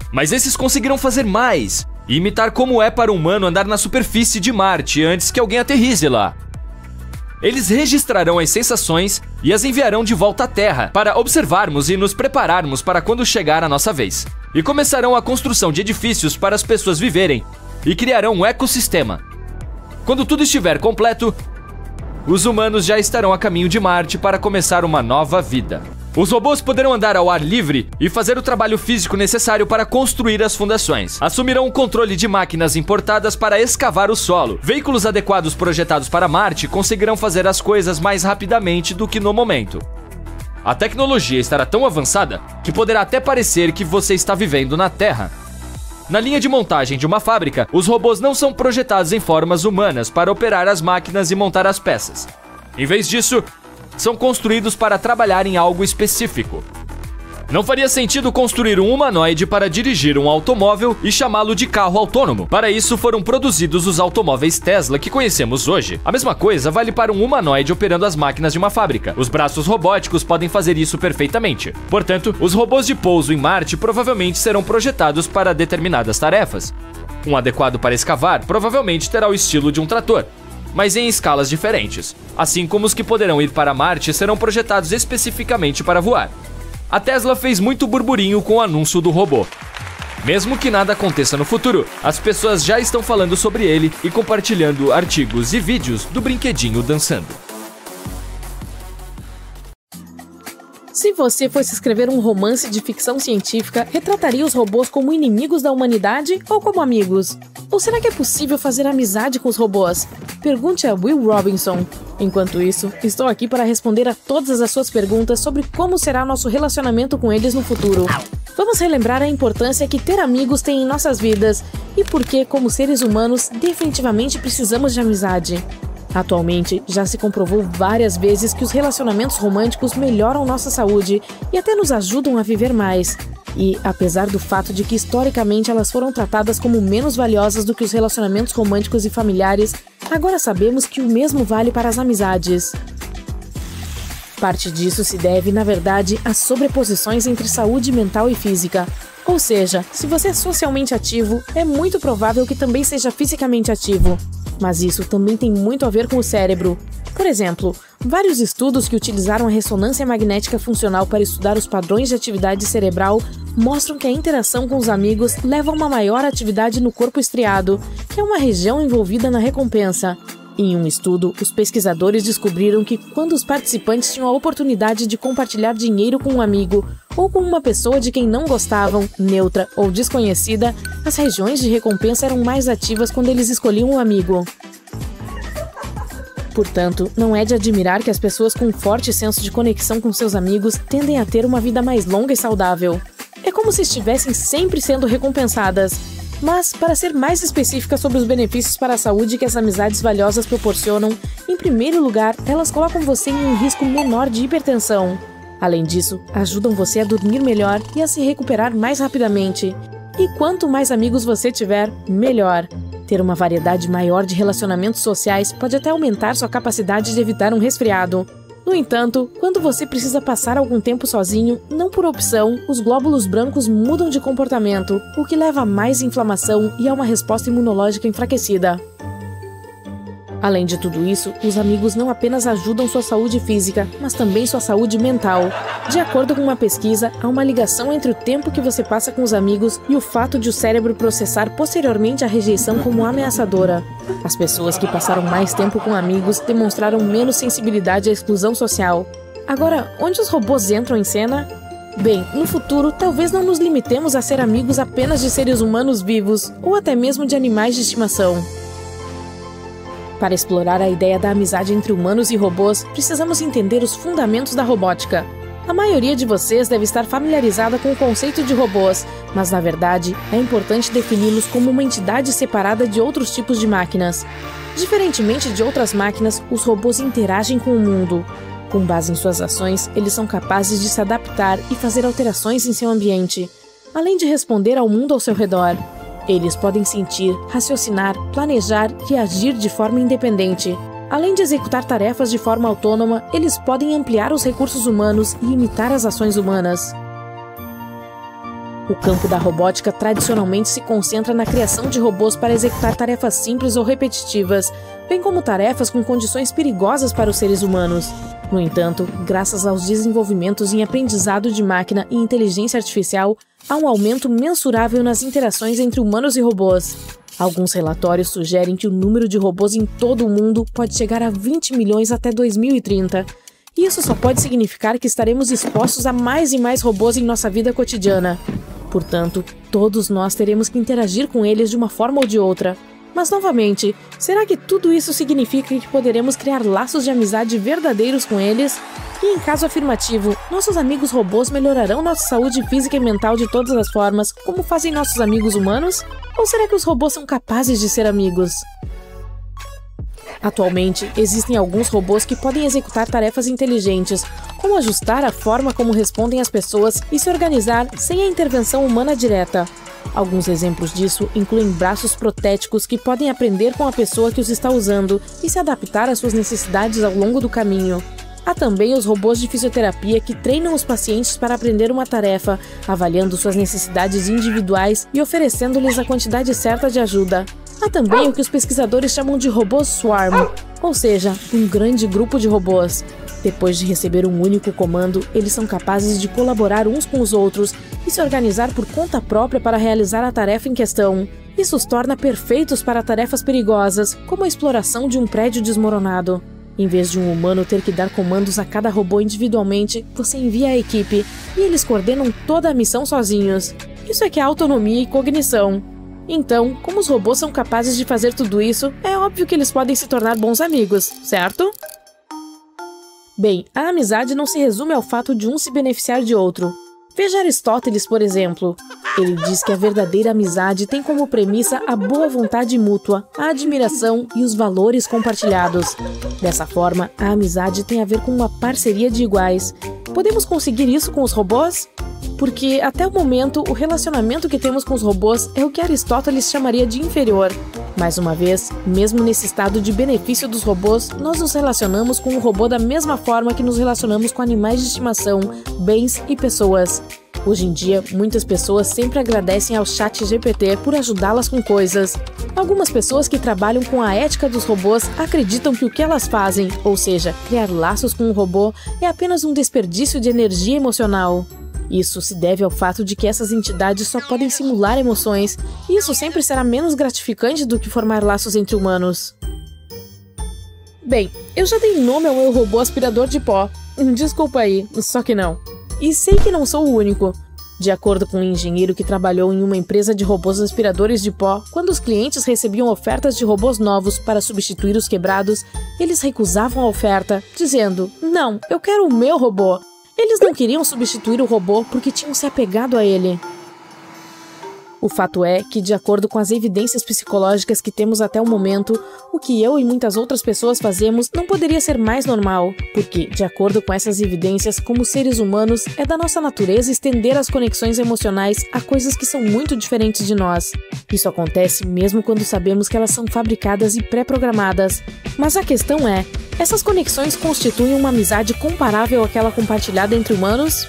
S3: Mas esses conseguirão fazer mais e imitar como é para um humano andar na superfície de Marte antes que alguém aterrize lá. Eles registrarão as sensações e as enviarão de volta à Terra para observarmos e nos prepararmos para quando chegar a nossa vez. E começarão a construção de edifícios para as pessoas viverem e criarão um ecossistema. Quando tudo estiver completo, os humanos já estarão a caminho de Marte para começar uma nova vida. Os robôs poderão andar ao ar livre e fazer o trabalho físico necessário para construir as fundações. Assumirão o controle de máquinas importadas para escavar o solo. Veículos adequados projetados para Marte conseguirão fazer as coisas mais rapidamente do que no momento. A tecnologia estará tão avançada que poderá até parecer que você está vivendo na Terra. Na linha de montagem de uma fábrica, os robôs não são projetados em formas humanas para operar as máquinas e montar as peças. Em vez disso, são construídos para trabalhar em algo específico. Não faria sentido construir um humanoide para dirigir um automóvel e chamá-lo de carro autônomo. Para isso foram produzidos os automóveis Tesla que conhecemos hoje. A mesma coisa vale para um humanoide operando as máquinas de uma fábrica. Os braços robóticos podem fazer isso perfeitamente. Portanto, os robôs de pouso em Marte provavelmente serão projetados para determinadas tarefas. Um adequado para escavar provavelmente terá o estilo de um trator, mas em escalas diferentes. Assim como os que poderão ir para Marte serão projetados especificamente para voar. A Tesla fez muito burburinho com o anúncio do robô. Mesmo que nada aconteça no futuro, as pessoas já estão falando sobre ele e compartilhando artigos e vídeos do brinquedinho dançando.
S2: Se você fosse escrever um romance de ficção científica, retrataria os robôs como inimigos da humanidade ou como amigos? Ou será que é possível fazer amizade com os robôs? Pergunte a Will Robinson. Enquanto isso, estou aqui para responder a todas as suas perguntas sobre como será nosso relacionamento com eles no futuro. Vamos relembrar a importância que ter amigos tem em nossas vidas e por que, como seres humanos, definitivamente precisamos de amizade. Atualmente, já se comprovou várias vezes que os relacionamentos românticos melhoram nossa saúde e até nos ajudam a viver mais. E, apesar do fato de que historicamente elas foram tratadas como menos valiosas do que os relacionamentos românticos e familiares, agora sabemos que o mesmo vale para as amizades. Parte disso se deve, na verdade, às sobreposições entre saúde mental e física. Ou seja, se você é socialmente ativo, é muito provável que também seja fisicamente ativo. Mas isso também tem muito a ver com o cérebro. Por exemplo, vários estudos que utilizaram a ressonância magnética funcional para estudar os padrões de atividade cerebral mostram que a interação com os amigos leva a uma maior atividade no corpo estriado, que é uma região envolvida na recompensa. Em um estudo, os pesquisadores descobriram que quando os participantes tinham a oportunidade de compartilhar dinheiro com um amigo ou com uma pessoa de quem não gostavam, neutra ou desconhecida, as regiões de recompensa eram mais ativas quando eles escolhiam um amigo. Portanto, não é de admirar que as pessoas com um forte senso de conexão com seus amigos tendem a ter uma vida mais longa e saudável. É como se estivessem sempre sendo recompensadas. Mas, para ser mais específica sobre os benefícios para a saúde que as amizades valiosas proporcionam, em primeiro lugar, elas colocam você em um risco menor de hipertensão. Além disso, ajudam você a dormir melhor e a se recuperar mais rapidamente. E quanto mais amigos você tiver, melhor. Ter uma variedade maior de relacionamentos sociais pode até aumentar sua capacidade de evitar um resfriado. No entanto, quando você precisa passar algum tempo sozinho, não por opção, os glóbulos brancos mudam de comportamento, o que leva a mais inflamação e a uma resposta imunológica enfraquecida. Além de tudo isso, os amigos não apenas ajudam sua saúde física, mas também sua saúde mental. De acordo com uma pesquisa, há uma ligação entre o tempo que você passa com os amigos e o fato de o cérebro processar posteriormente a rejeição como ameaçadora. As pessoas que passaram mais tempo com amigos demonstraram menos sensibilidade à exclusão social. Agora, onde os robôs entram em cena? Bem, no futuro, talvez não nos limitemos a ser amigos apenas de seres humanos vivos, ou até mesmo de animais de estimação. Para explorar a ideia da amizade entre humanos e robôs, precisamos entender os fundamentos da robótica. A maioria de vocês deve estar familiarizada com o conceito de robôs, mas na verdade é importante defini-los como uma entidade separada de outros tipos de máquinas. Diferentemente de outras máquinas, os robôs interagem com o mundo. Com base em suas ações, eles são capazes de se adaptar e fazer alterações em seu ambiente, além de responder ao mundo ao seu redor. Eles podem sentir, raciocinar, planejar e agir de forma independente. Além de executar tarefas de forma autônoma, eles podem ampliar os recursos humanos e imitar as ações humanas. O campo da robótica tradicionalmente se concentra na criação de robôs para executar tarefas simples ou repetitivas, bem como tarefas com condições perigosas para os seres humanos. No entanto, graças aos desenvolvimentos em aprendizado de máquina e inteligência artificial, há um aumento mensurável nas interações entre humanos e robôs. Alguns relatórios sugerem que o número de robôs em todo o mundo pode chegar a vinte milhões até dois mil e trinta. E isso só pode significar que estaremos expostos a mais e mais robôs em nossa vida cotidiana. Portanto, todos nós teremos que interagir com eles de uma forma ou de outra. Mas, novamente, será que tudo isso significa que poderemos criar laços de amizade verdadeiros com eles? E, em caso afirmativo, nossos amigos robôs melhorarão nossa saúde física e mental de todas as formas, como fazem nossos amigos humanos? Ou será que os robôs são capazes de ser amigos? Atualmente, existem alguns robôs que podem executar tarefas inteligentes, como ajustar a forma como respondem às pessoas e se organizar sem a intervenção humana direta. Alguns exemplos disso incluem braços protéticos que podem aprender com a pessoa que os está usando e se adaptar às suas necessidades ao longo do caminho. Há também os robôs de fisioterapia que treinam os pacientes para aprender uma tarefa, avaliando suas necessidades individuais e oferecendo-lhes a quantidade certa de ajuda. Há também o que os pesquisadores chamam de robôs swarm, ou seja, um grande grupo de robôs. Depois de receber um único comando, eles são capazes de colaborar uns com os outros e se organizar por conta própria para realizar a tarefa em questão. Isso os torna perfeitos para tarefas perigosas, como a exploração de um prédio desmoronado. Em vez de um humano ter que dar comandos a cada robô individualmente, você envia a equipe e eles coordenam toda a missão sozinhos. Isso é que é autonomia e cognição. Então, como os robôs são capazes de fazer tudo isso, é óbvio que eles podem se tornar bons amigos, certo? Bem, a amizade não se resume ao fato de um se beneficiar de outro. Veja Aristóteles, por exemplo. Ele diz que a verdadeira amizade tem como premissa a boa vontade mútua, a admiração e os valores compartilhados. Dessa forma, a amizade tem a ver com uma parceria de iguais. Podemos conseguir isso com os robôs? Porque, até o momento, o relacionamento que temos com os robôs é o que Aristóteles chamaria de inferior. Mais uma vez, mesmo nesse estado de benefício dos robôs, nós nos relacionamos com o robô da mesma forma que nos relacionamos com animais de estimação, bens e pessoas. Hoje em dia, muitas pessoas sempre agradecem ao chat G P T por ajudá-las com coisas. Algumas pessoas que trabalham com a ética dos robôs acreditam que o que elas fazem, ou seja, criar laços com um robô, é apenas um desperdício de energia emocional. Isso se deve ao fato de que essas entidades só podem simular emoções, e isso sempre será menos gratificante do que formar laços entre humanos. Bem, eu já dei nome ao meu robô aspirador de pó. Desculpa aí, só que não. E sei que não sou o único. De acordo com um engenheiro que trabalhou em uma empresa de robôs aspiradores de pó, quando os clientes recebiam ofertas de robôs novos para substituir os quebrados, eles recusavam a oferta, dizendo: "Não, eu quero o meu robô." Eles não queriam substituir o robô porque tinham se apegado a ele. O fato é que, de acordo com as evidências psicológicas que temos até o momento, o que eu e muitas outras pessoas fazemos não poderia ser mais normal, porque, de acordo com essas evidências, como seres humanos, é da nossa natureza estender as conexões emocionais a coisas que são muito diferentes de nós. Isso acontece mesmo quando sabemos que elas são fabricadas e pré-programadas. Mas a questão é, essas conexões constituem uma amizade comparável àquela compartilhada entre humanos?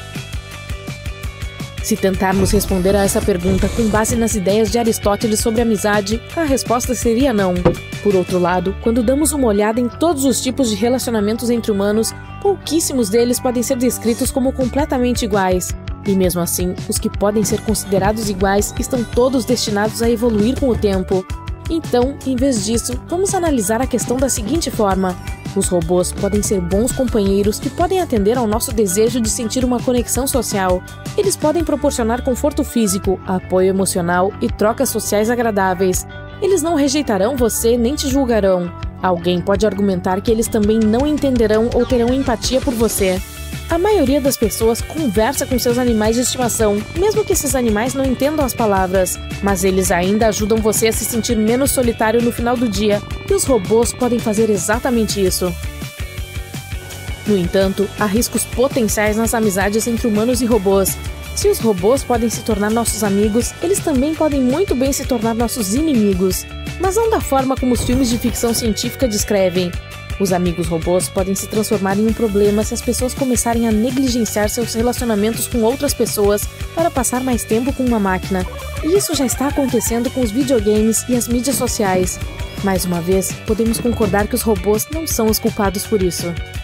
S2: Se tentarmos responder a essa pergunta com base nas ideias de Aristóteles sobre amizade, a resposta seria não. Por outro lado, quando damos uma olhada em todos os tipos de relacionamentos entre humanos, pouquíssimos deles podem ser descritos como completamente iguais. E mesmo assim, os que podem ser considerados iguais estão todos destinados a evoluir com o tempo. Então, em vez disso, vamos analisar a questão da seguinte forma: os robôs podem ser bons companheiros que podem atender ao nosso desejo de sentir uma conexão social. Eles podem proporcionar conforto físico, apoio emocional e trocas sociais agradáveis. Eles não rejeitarão você nem te julgarão. Alguém pode argumentar que eles também não entenderão ou terão empatia por você. A maioria das pessoas conversa com seus animais de estimação, mesmo que esses animais não entendam as palavras, mas eles ainda ajudam você a se sentir menos solitário no final do dia, e os robôs podem fazer exatamente isso. No entanto, há riscos potenciais nas amizades entre humanos e robôs. Se os robôs podem se tornar nossos amigos, eles também podem muito bem se tornar nossos inimigos. Mas não da forma como os filmes de ficção científica descrevem. Os amigos robôs podem se transformar em um problema se as pessoas começarem a negligenciar seus relacionamentos com outras pessoas para passar mais tempo com uma máquina. E isso já está acontecendo com os videogames e as mídias sociais. Mais uma vez, podemos concordar que os robôs não são os culpados por isso.